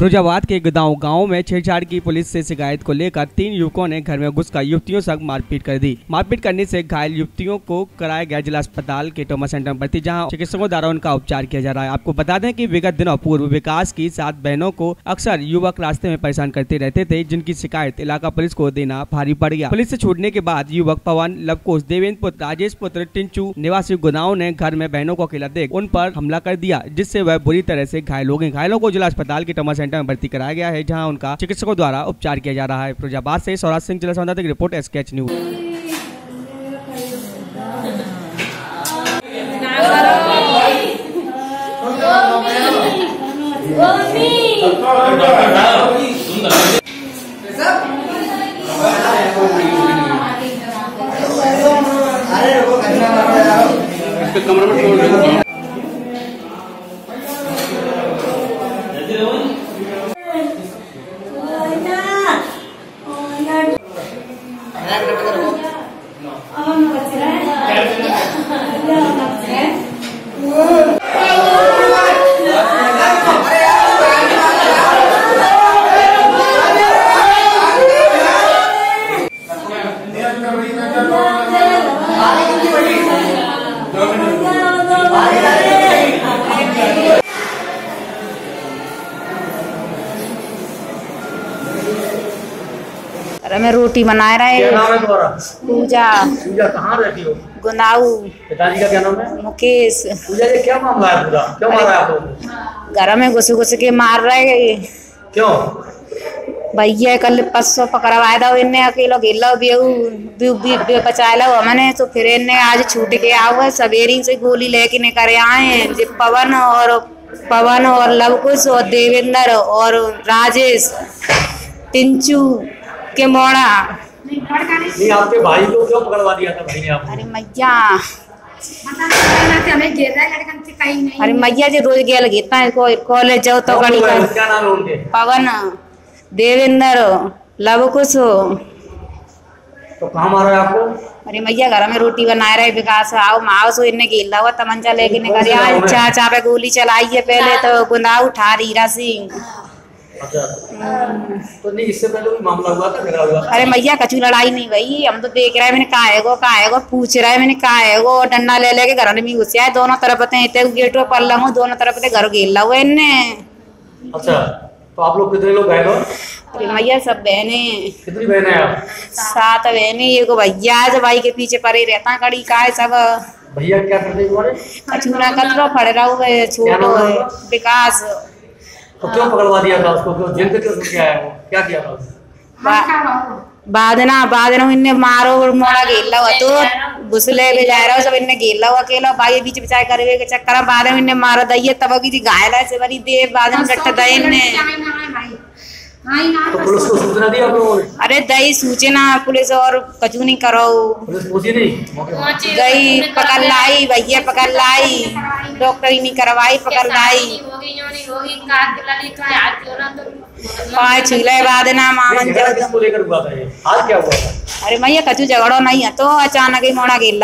फिरोजाबाद के गदाऊं गांव में छेड़छाड़ की पुलिस से शिकायत को लेकर 3 युवकों ने घर में घुसकर युवतियों से मारपीट कर दी। मारपीट करने से घायल युवतियों को कराया गया जिला अस्पताल के ट्रॉमा सेंटर में भर्ती, जहां चिकित्सकों द्वारा उनका उपचार किया जा रहा है। आपको बता दें कि विगत दिनों पूर्व विकास की 7 बहनों को अक्सर युवक रास्ते में परेशान करते रहते थे, जिनकी शिकायत इलाका पुलिस को देना भारी पड़ गया। पुलिस से छूटने के बाद युवक पवन, लवकुश, देवेंद्र पुत्र, राजेश पुत्र टिंचू निवासी गदाऊं ने घर में बहनों को अकेला देख उन पर हमला कर दिया, जिससे वह बुरी तरह से घायल हो गए। घायलों को जिला अस्पताल के ट्रॉमा सेंटर में भर्ती कराया गया है, जहां उनका चिकित्सकों द्वारा उपचार किया जा रहा है। फिरोजाबाद से सौराज सिंह जिला संवाददाता की रिपोर्ट, SKH न्यूज। अरे मैं रोटी बना रहा है। क्या नाम है तुम्हारा? पूजा। पूजा कहाँ रहती हो? गुनाऊ। पिताजी का क्या नाम है? मुकेश। पूजा जी क्या मामला है पूरा? क्यों मारा है आपको? घर में घुस घुस के मार रहे। क्यों? भैया कल 500 पकड़वाया था, इन्हें अकेला गेला बचाया लो हमने, तो फिर इन्हें आज छूट के आओ सवेरे से गोली लेके निकल आए। पवन और लवकुश और देवेंद्र और राजेश टिंचू के मोड़ा। नहीं, आपके भाई को क्यों पकड़वा दिया था भाई ने आपको? अरे मैया जी रोज गेल घेता है कॉलेज जाओ तो गाड़ी का। क्या नाम है उनके? पवन, देवेंद्र, लवकुश। तो कहाँ मारा है आपको? अरे मैया घर में रोटी बना रहे, विकास आओ माओ सो इन्हें गेला हुआ तमंचा लेके निकल चाचा पे गोली चलाई है पहले तो गुनाऊ उठा हीरा सिंह। अच्छा, तो नहीं इससे पहले कोई मामला हुआ था? मेरा हुआ? अरे मैया कचू लड़ाई नहीं भाई, हम तो देख रहे हैं। मैंने कहा है पूछ रहा है, मैंने कहा है डंडा ले लेके घर में घुसिया है। दोनों तरफ गेट पर लंगो, दोनों तरफ घर घेला हुआ इनने। अच्छा, तो आप लोग कितने लोग गए? अरे मैया सब बहने। कितनी बहनें हैं आप? 7 बहने। ये को भैया जो भाई के पीछे पड़े रहता कड़ी का है सब। भैया क्या करते तुम्हारे? कचूरा कचरा फड़ रहा हुआ छोटो है विकास। तो क्यों पकड़वा दिया था उसको? क्यों जेल क्यों सुन के आया वो? क्या किया था? बादना इन्हें मारो मोड़ा गेला हुआ तो घुसले भी जा रहा सब इन्हें गेला हुआ अकेला भाई बीच बचाए करे के चक्कर में बाद में इन्हें मारा दइए तब की घायल है से बड़ी देर बाद में डट दे इन्हें। तो पुलिस को सूचना दी आप लोगों ने? अरे दई सूचना पुलिस और कचू नहीं करो। पुलिस पहुंची नहीं? गई पकड़ लाई भैया, पकड़ लाई, डॉक्टरी नहीं करवाई, पकड़ लाई। पाँच छीले बाद ना मामन किसको लेकर हुआ था ये? आज क्या हुआ था? अरे भैया कचू झगड़ो नहीं है तो अचानक ही मोड़ा गेला।